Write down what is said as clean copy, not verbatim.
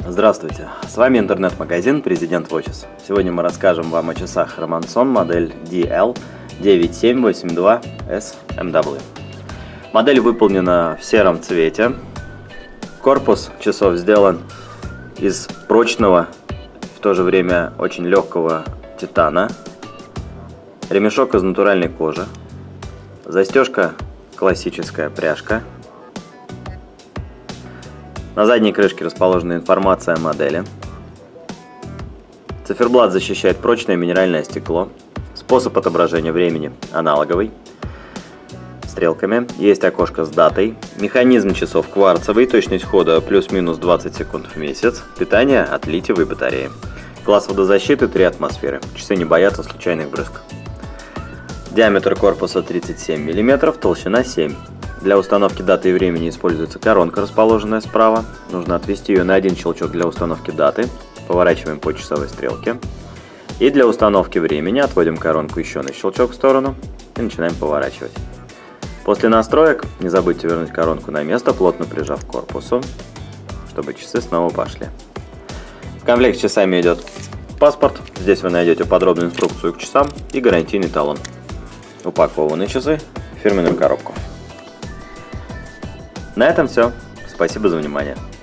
Здравствуйте, с вами интернет-магазин President Watches. Сегодня мы расскажем вам о часах Romanson модель DL9782SMW. Модель выполнена в сером цвете. Корпус часов сделан из прочного, в то же время очень легкого титана. Ремешок из натуральной кожи. Застежка классическая пряжка. На задней крышке расположена информация о модели. Циферблат защищает прочное минеральное стекло. Способ отображения времени аналоговый. Стрелками. Есть окошко с датой. Механизм часов кварцевый. Точность хода плюс-минус 20 секунд в месяц. Питание от литиевой батареи. Класс водозащиты 3 атмосферы. Часы не боятся случайных брызг. Диаметр корпуса 37 мм, толщина 7 мм. Для установки даты и времени используется коронка, расположенная справа. Нужно отвести ее на один щелчок для установки даты. Поворачиваем по часовой стрелке. И для установки времени отводим коронку еще на щелчок в сторону и начинаем поворачивать. После настроек не забудьте вернуть коронку на место, плотно прижав к корпусу, чтобы часы снова пошли. В комплект с часами идет паспорт. Здесь вы найдете подробную инструкцию к часам и гарантийный талон. Упакованы часы в фирменную коробку. На этом все. Спасибо за внимание.